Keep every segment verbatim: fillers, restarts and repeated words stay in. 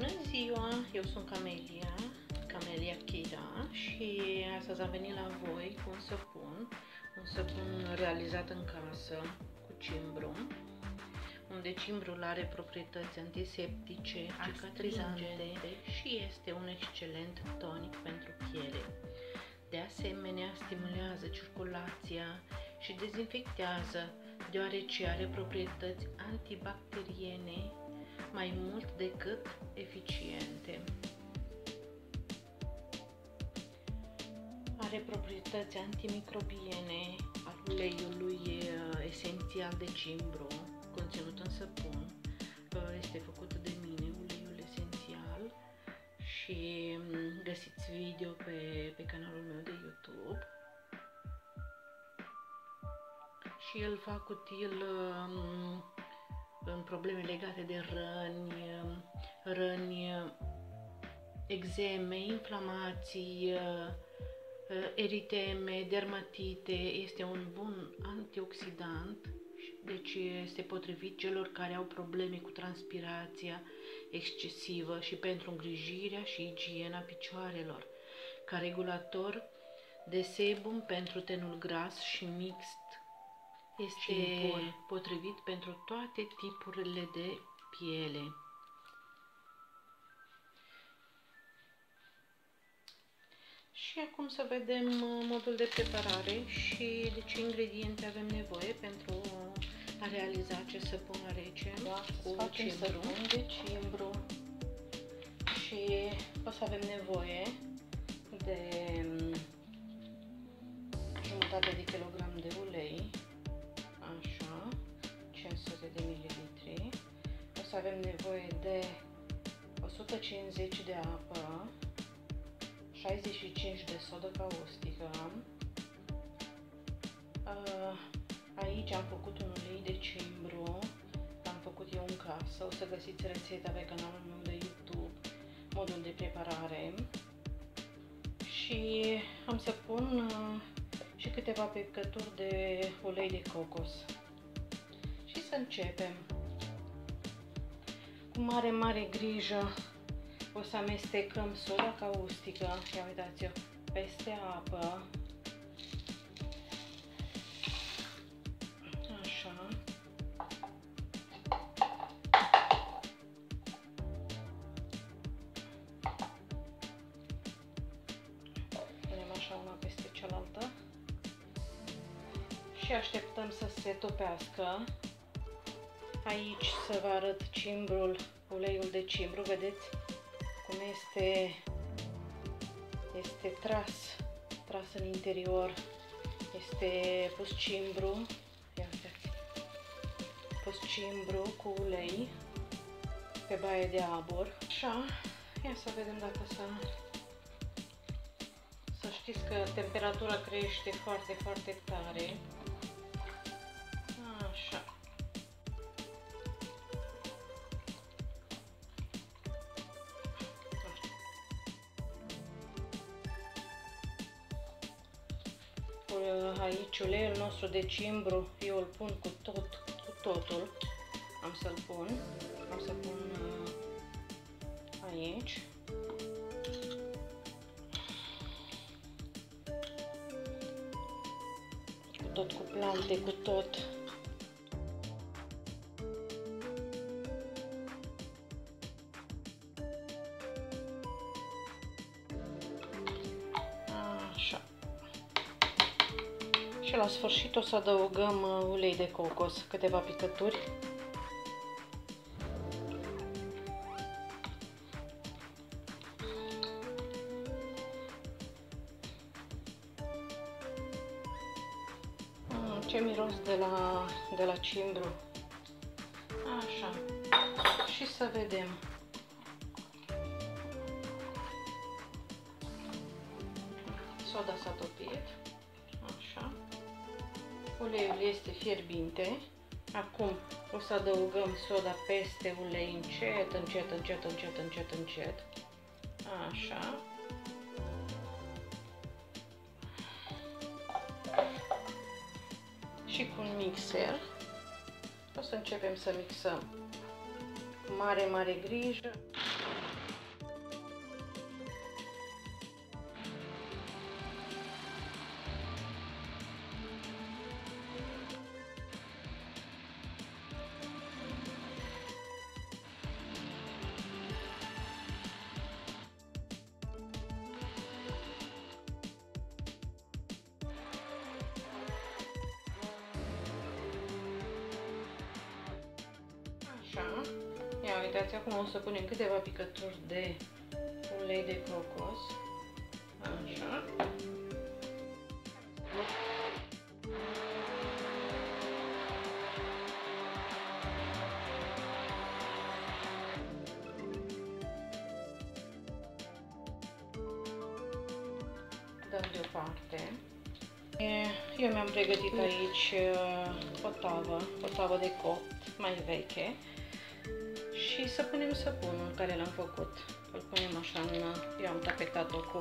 Bună ziua! Eu sunt Camelia, Camelia Chira și astăzi am venit la voi cu un săpun, un săpun realizat în casă cu cimbru, unde cimbrul are proprietăți antiseptice, cicatrizante și este un excelent tonic pentru piele. De asemenea, stimulează circulația și dezinfectează, deoarece are proprietăți antibacteriene mai mult decât eficiente. Are proprietăți antimicrobiene al uleiului esențial de cimbru conținut în săpun. Este făcut de mine, uleiul esențial, și găsiți video pe, pe canalul meu de YouTube. Și îl fac util în probleme legate de răni, răni, eczeme, inflamații, eriteme, dermatite. Este un bun antioxidant, deci este potrivit celor care au probleme cu transpirația excesivă și pentru îngrijirea și igiena picioarelor, ca regulator de sebum pentru tenul gras și mixt. Este potrivit pentru toate tipurile de piele. Și acum să vedem modul de preparare și de ce ingrediente avem nevoie pentru a realiza acest săpun rece, da, cu cimbru. de cimbru. Și o să avem nevoie de jumătate de kilogram de ulei, așa, cinci sute de mililitri. O să avem nevoie de o sută cincizeci de apă, șaizeci și cinci de sodă caustică. Aici am făcut un ulei de cimbru, l-am făcut eu în casă. O să găsiți rețeta pe canalul meu de YouTube, modul de preparare. Și am să pun și câteva picături de ulei de cocos. Și să începem. Cu mare, mare grijă o să amestecăm soda caustică, ia uitați-o, peste apă. Așa. Punem așa una peste cealaltă. Și așteptăm să se topească. Aici să vă arăt cimbrul, uleiul de cimbru, vedeți cum este, este tras, tras în interior, este pus cimbru, ia uitați, pus cimbru cu ulei pe baie de abur. Așa, ia să vedem dacă să, să știți că temperatura crește foarte, foarte tare. Așa. Aici uleiul nostru de cimbru, eu îl pun cu tot, cu totul. Am să-l pun, am să pun uh, aici. Cu tot, cu plante, cu tot. Așa. Și la sfârșit o să adăugăm ulei de cocos, câteva picături. Mm, ce miros de la, de la cimbru. Așa. Și să vedem. Soda s-a topit. Așa. Uleiul este fierbinte. Acum o să adăugăm soda peste ulei încet, încet, încet, încet, încet, încet. Așa. Și cu un mixer o să începem să mixăm cu mare, mare grijă. Ia uitați, acum o să punem câteva picături de ulei de cocos. Așa. Dăm deoparte. Eu mi-am pregătit aici o tavă, o tavă de copt mai veche și să punem săpunul care l-am făcut. Îl punem așa în... Eu am tapetat-o cu...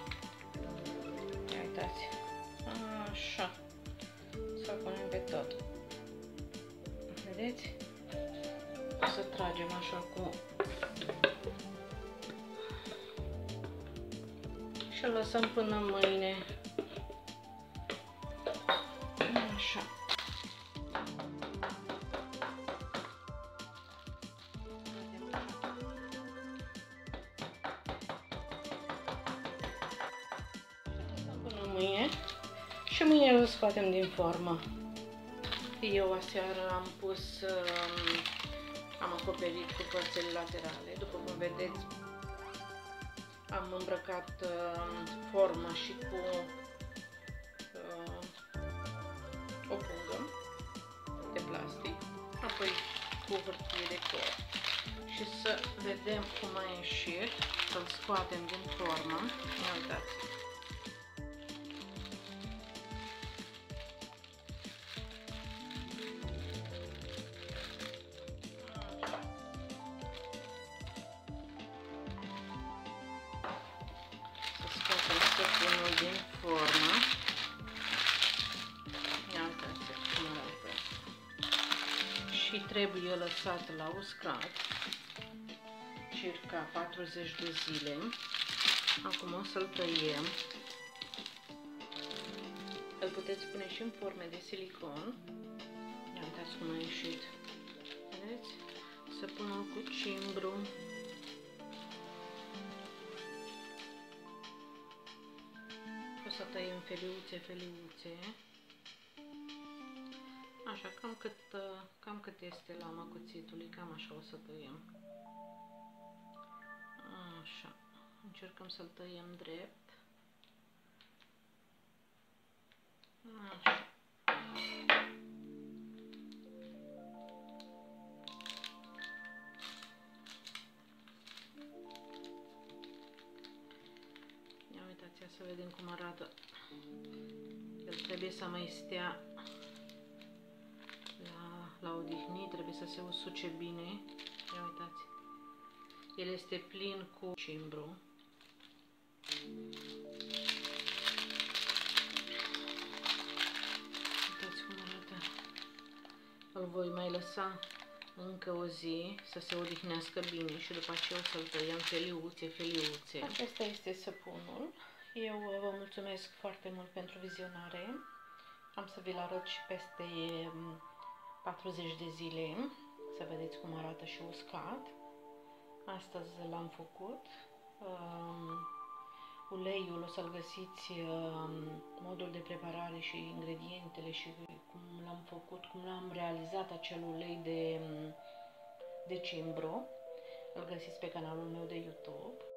Ia uitați. Așa. Să punem pe tot. Vedeți? O să tragem așa cu... Și îl lăsăm până mâine. Așa. Până mâine. Și mâine îl scoatem din formă. Eu aseară am pus, am acoperit cu părțile laterale. După cum vedeți, am îmbrăcat forma și cu o pungă de plastic, apoi cu hârtie de cort și să vedem cum a ieșit, să-l scoatem din formă. Ia uitați. Să scoatem săpunul din formă. Și trebuie lăsat la uscat circa patruzeci de zile. Acum o să-l tăiem. Îl puteți pune și în forme de silicon. Ia uitați cum a ieșit. Vedeți? Săpunul cu cimbru. O să tăiem feliuțe, feliuțe. Așa, cam cât, cam cât este lama cuțitului, cam așa o să tăiem. Așa, încercăm să-l tăiem drept. Așa. Ia uitați, să vedem cum arată. El trebuie să mai stea la odihnit, trebuie să se usuce bine. Ia uitați. El este plin cu cimbru. Uitați cum arată. Îl voi mai lăsa încă o zi să se odihnească bine și după aceea o să-l tăiem feliuțe, feliuțe. Acesta este săpunul. Eu vă mulțumesc foarte mult pentru vizionare. Am să vi-l arăt și peste patruzeci de zile, să vedeți cum arată și uscat. Astăzi l-am făcut. Um, uleiul o să-l găsiți, um, modul de preparare și ingredientele și cum l-am făcut, cum l-am realizat acel ulei de, de cimbru. Îl găsiți pe canalul meu de YouTube.